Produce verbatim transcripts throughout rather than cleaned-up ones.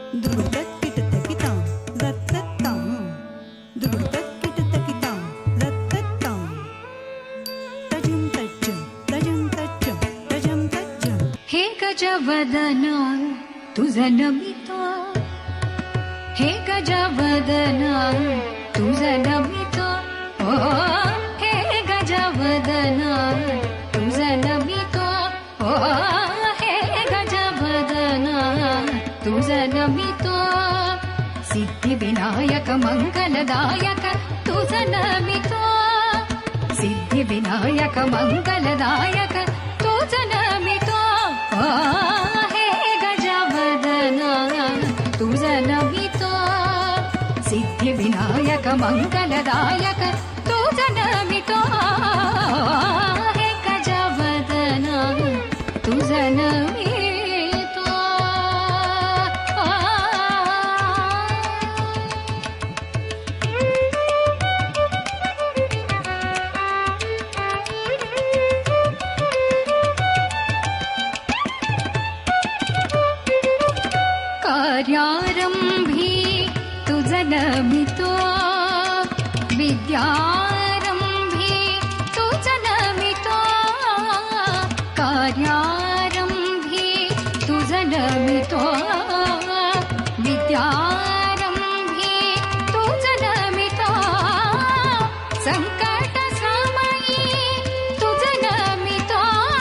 दुर्गतकिटतकितां दत्तत्तां दुर्गतकिटतकितां दत्तत्तां तजं तज्जं तजं तज्जं तजं तज्जं हे गजवदना तुझं नमितो हे गजवदना तुझं नमितो ओ हे गजवदना तुझं नमितो ओ हे गजवदना तुझं नमितो सिद्धिविनायक मंगलदायक तुझं नमितो सिद्धिविनायक मंगलदायक तुझं नमितो ओ हे गजवदना तुझं नमितो सिद्धिविनायक मंगलदायक तुझं नमितो हे गजवदना तुझं नमितो कार्यारंभी तुझं नमितो विद्यारंभी तुझं नमितो कार्यारंभी तुझं नमितो विद्यारंभी तुझं नमितो संकट समयी तुझं नमितो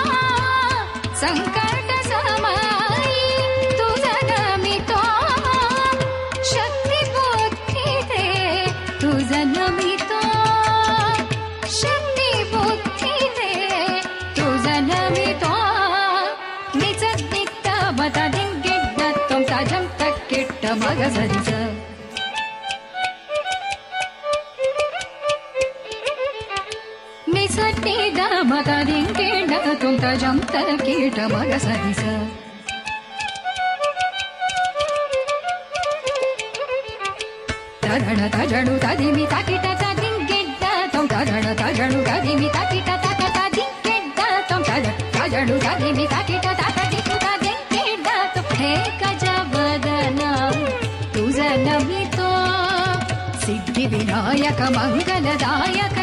संकट समयी तुझं नमितो शक्ती बुद्धी दे तुझं नमितो शक्ती बुद्धी दे तुझं नमितो निजत नित्त बता दिंगिड्ड तुम ताजं तक्किट्ट मग सरिस निजत नित्त बता दिंगिड्ड तुम ताजं तक्किट्ट मग सरिस तरण तजणु तदिमि तकिट तदिंगिड्ड तं तरण तजणु तदिमि तकिट तकट दिंगिड्ड तं तजणु तदिमि तकिट तकटिट तदिंगिड्ड तं हे गजवदना तुझं नमितो सिद्धिविनायक मंगलदायक